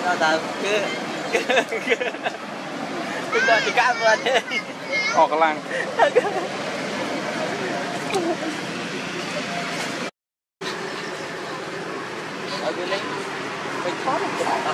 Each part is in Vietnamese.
tao cứ gọi thì cá vừa thế cái lăng ở bên đây mình khó được cái đó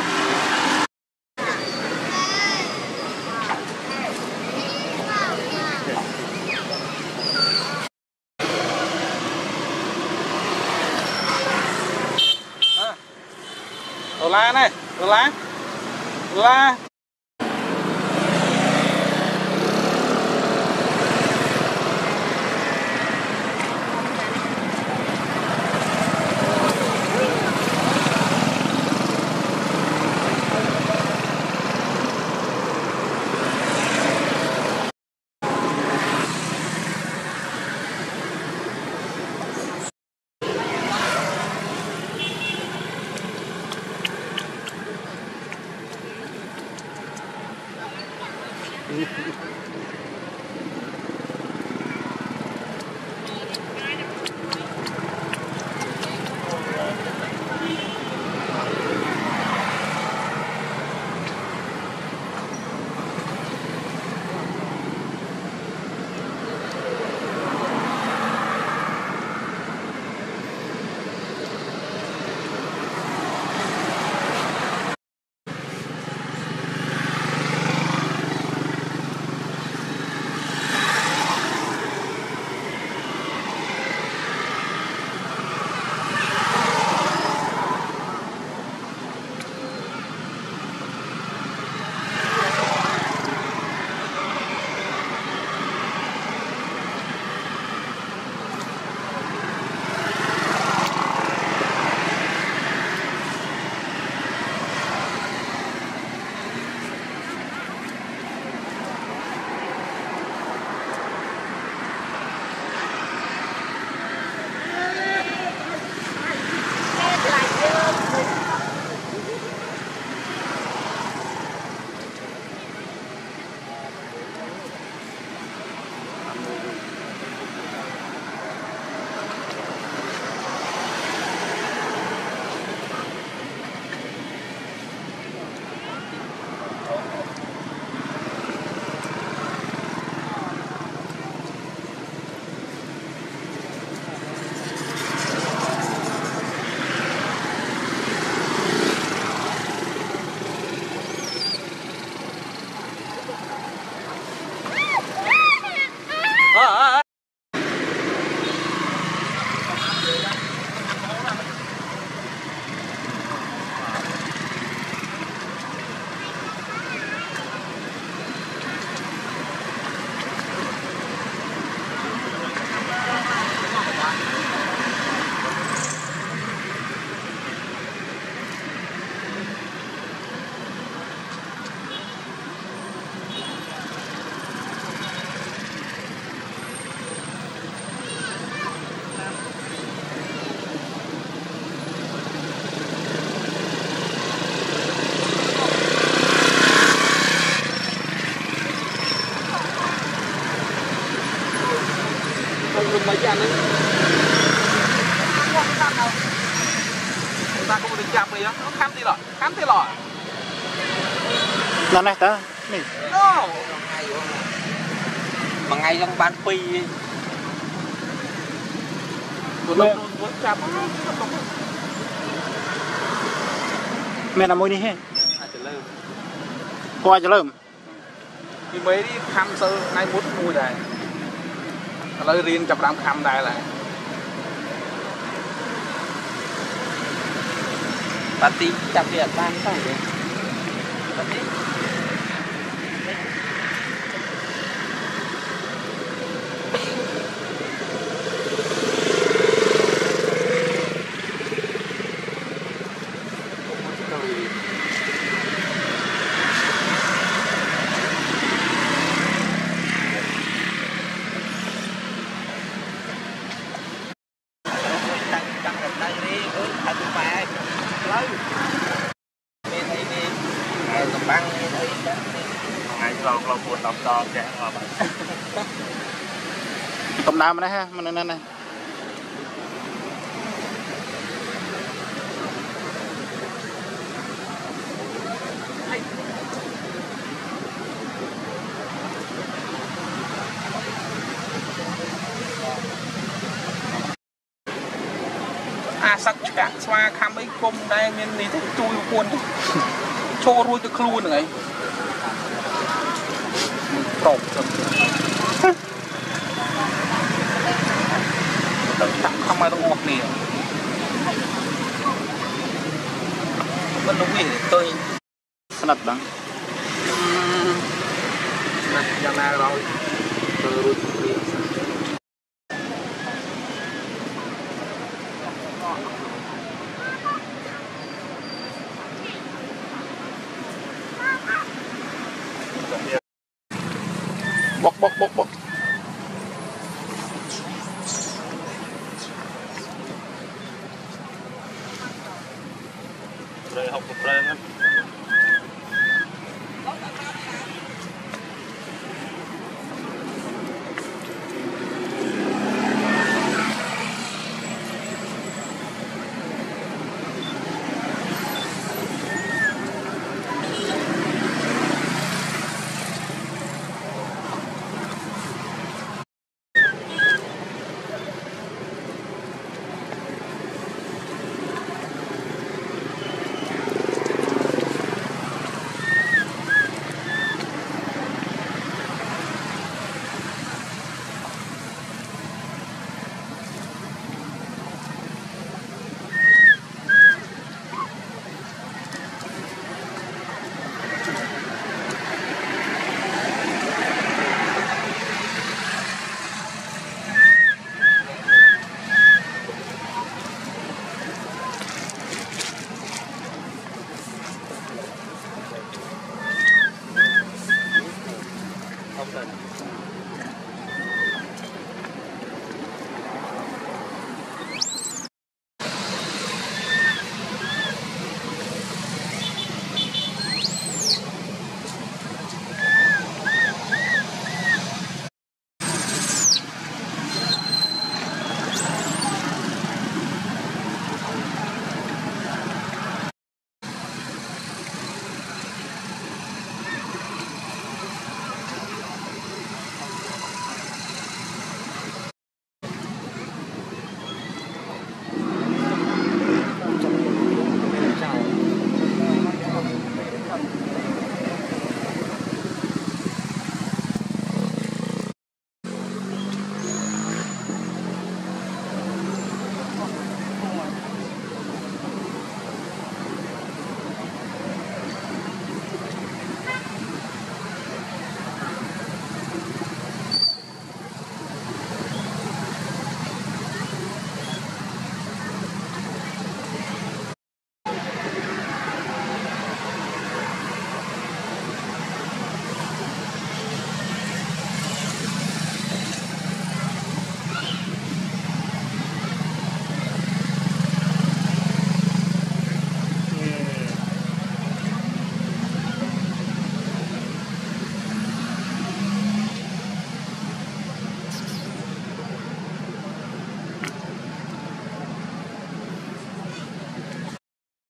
Lola này, Lola. Lola. mấy cái này ta không được chạm gì đó, nó khám thế lọ nó này ta này no mà ngay trong ban phi nó chạm mẹ làm môi đi hết qua cho lơm thì mấy đi khăm sơ ngay muốn mùi này lời riêng chập đám khăm đây là party chập Việt Nam sao vậy party tôm nam này ha mình này sắc chạc xoa khám ấy công đây miền này thì chui cuốn cho ruồi cái khuôn này trộn tặng không ai đâu ngọt nè